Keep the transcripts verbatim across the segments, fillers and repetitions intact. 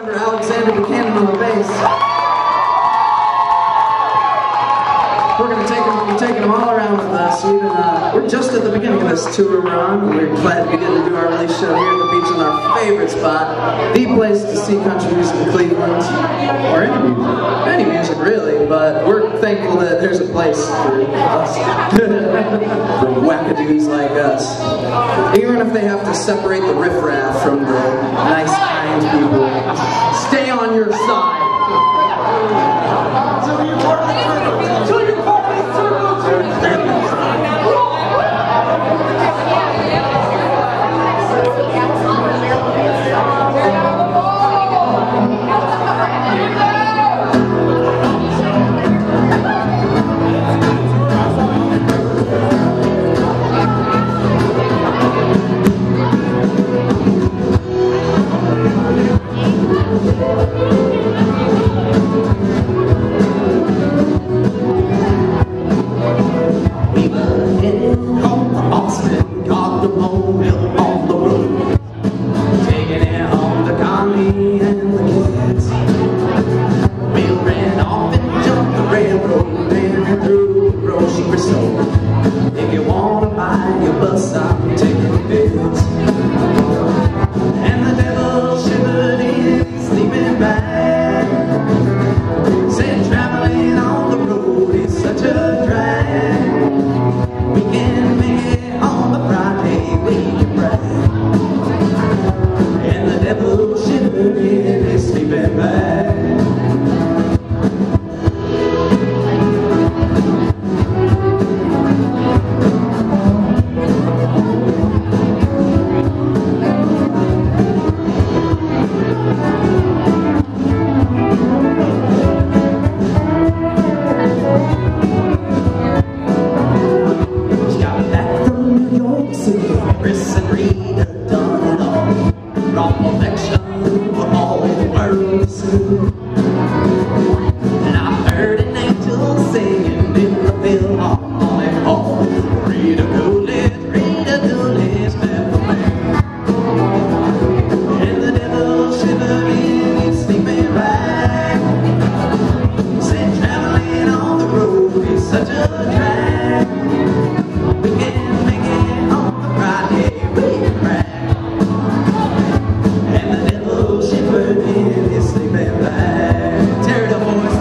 member Alexander Buchanan on the bass. We're gonna take them, we're taking them all around with us. We've been, uh, we're just at the beginning of this tour we're on. We're glad to be getting to do our release show here at the beach in our favorite spot, the place to see country music in Cleveland, or any music, any music really. But we're thankful that there's a place for us, for wackadoos like us. Even if they have to separate the riffraff from the nice, kind people, stay on your side. If you wanna buy your bus, I'm taking bids. And the devil shivered in his sleeping bag, said traveling on the road is such a drag. We can make it on the Friday, we can brag. And the devil shivered in his sleeping bag. Chris and Rita done it all. Raw perfection for all the world to see. And I heard an angel singing in the Philharmonic Hall. Rita Coolidge, Rita Coolidge, never man. And the devil shivered in his sleeping bag, said traveling on the road is such a drag. We can make it on the Friday, we can brag. And the devil shivered in his sleeping bag. Tear it up, boys.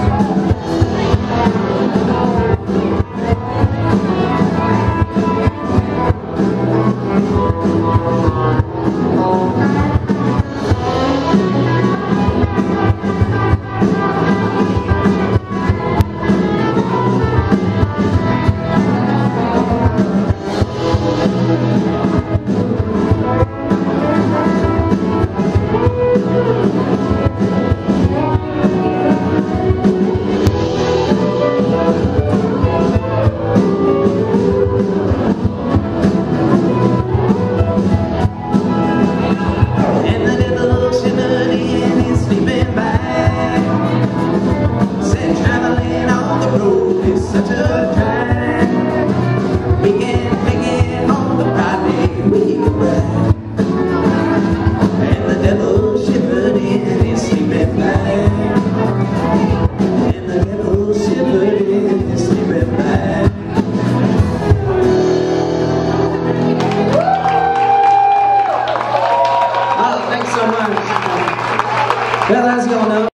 Such a drag. We can make it on the Friday, we can brag. And the devil shivered in his sleeping bag. And the devil shivered in his sleeping bag. Oh, thanks so much. Well, as y'all know,